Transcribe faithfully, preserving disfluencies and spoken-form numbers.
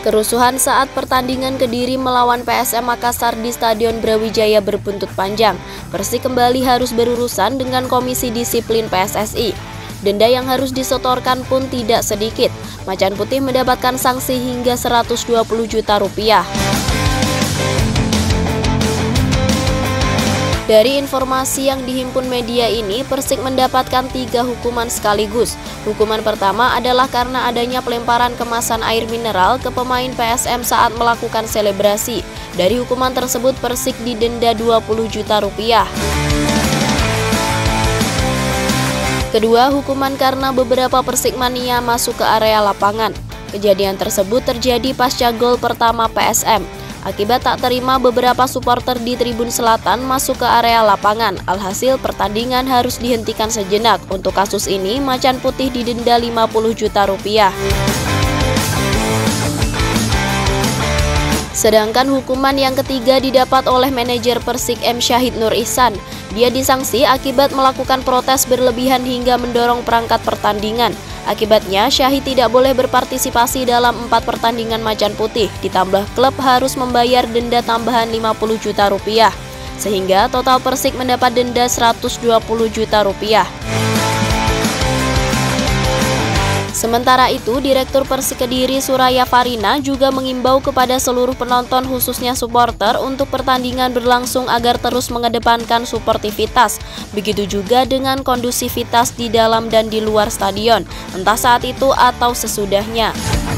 Kerusuhan saat pertandingan Kediri melawan P S M Makassar di Stadion Brawijaya berbuntut panjang. Persik kembali harus berurusan dengan Komisi Disiplin P S S I. Denda yang harus disetorkan pun tidak sedikit. Macan Putih mendapatkan sanksi hingga seratus dua puluh juta rupiah. Dari informasi yang dihimpun media ini, Persik mendapatkan tiga hukuman sekaligus. Hukuman pertama adalah karena adanya pelemparan kemasan air mineral ke pemain P S M saat melakukan selebrasi. Dari hukuman tersebut, Persik didenda dua puluh juta rupiah. Kedua, hukuman karena beberapa Persikmania masuk ke area lapangan. Kejadian tersebut terjadi pasca gol pertama P S M. Akibat tak terima beberapa supporter di Tribun Selatan masuk ke area lapangan, alhasil pertandingan harus dihentikan sejenak. Untuk kasus ini, Macan Putih didenda lima puluh juta rupiah. Sedangkan hukuman yang ketiga didapat oleh manajer Persik M. Syahid Nur Ihsan. Dia disanksi akibat melakukan protes berlebihan hingga mendorong perangkat pertandingan. Akibatnya, Syahid tidak boleh berpartisipasi dalam empat pertandingan Macan Putih, ditambah klub harus membayar denda tambahan lima puluh juta rupiah. Sehingga total Persik mendapat denda seratus dua puluh juta rupiah. Sementara itu, Direktur Persik Kediri Suraya Farina juga mengimbau kepada seluruh penonton khususnya supporter untuk pertandingan berlangsung agar terus mengedepankan suportivitas. Begitu juga dengan kondusivitas di dalam dan di luar stadion, entah saat itu atau sesudahnya.